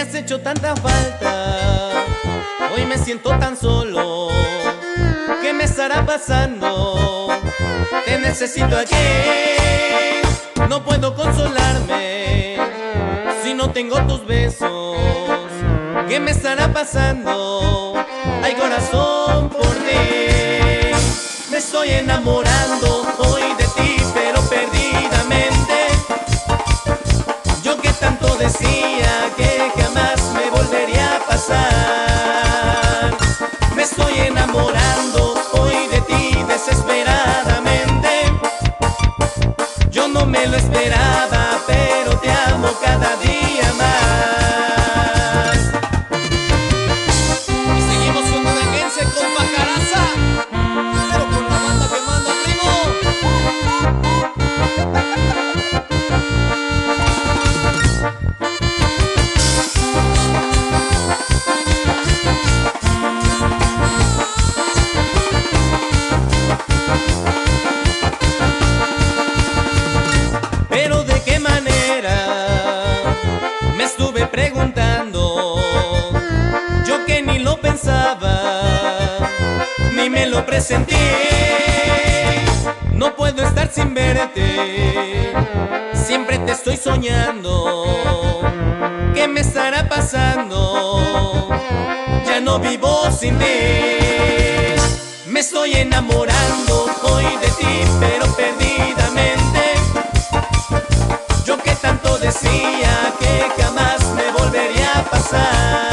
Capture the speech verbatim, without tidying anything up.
has hecho tanta falta, hoy me siento tan solo. ¿Qué me estará pasando? Te necesito aquí, no puedo consolarme si no tengo tus besos. ¿Qué me estará pasando? Hay corazón por ti. Me estoy enamorando hoy de ti, pero perdidamente. Yo que tanto decía que jamás me volvería a pasar. Me estoy enamorando hoy de ti desesperadamente. Yo no me lo esperaba, pero te amo cada día más. Y seguimos con Duranguense, con Pajaraza, pero con la banda que manda, primo. Pero de qué manera, me estuve preguntando, yo que ni lo pensaba, ni me lo presentí. No puedo estar sin verte, siempre te estoy soñando. ¿Qué me estará pasando? Ya no vivo sin ti. Me estoy enamorando hoy de ti, pero perdidamente. Yo que tanto decía que jamás me volvería a pasar.